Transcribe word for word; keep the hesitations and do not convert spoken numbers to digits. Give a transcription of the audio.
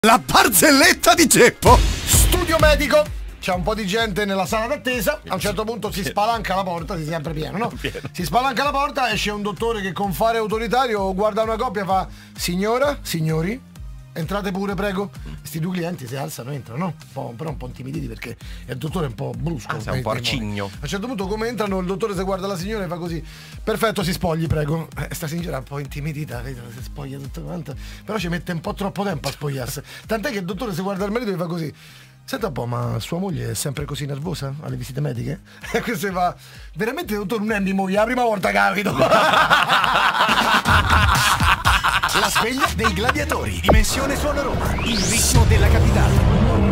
La barzelletta di Geppo. Studio medico. C'è un po' di gente nella sala d'attesa. A un certo punto si spalanca la porta, si è sempre pieno, no? Si spalanca la porta, esce un dottore che con fare autoritario guarda una coppia e fa: signora, signori, entrate pure, prego. Questi due clienti si alzano e entrano, no? Un po', però un po' intimiditi perché il dottore è un po' brusco. Ah, sei un po' arcigno. A un certo punto, come entrano, il dottore si guarda la signora e fa così: perfetto, si spogli, prego. Eh, sta signora è un po' intimidita, vedi, si spoglia tutto quanto. Però ci mette un po' troppo tempo a spogliarsi. Tant'è che il dottore si guarda il marito e fa così: senta un po', ma sua moglie è sempre così nervosa alle visite mediche? E questo fa: veramente, dottore, non è mia moglie, è la prima volta capito. La sveglia dei gladiatori. Dimensione Suono Roma. Il ritmo della capitale.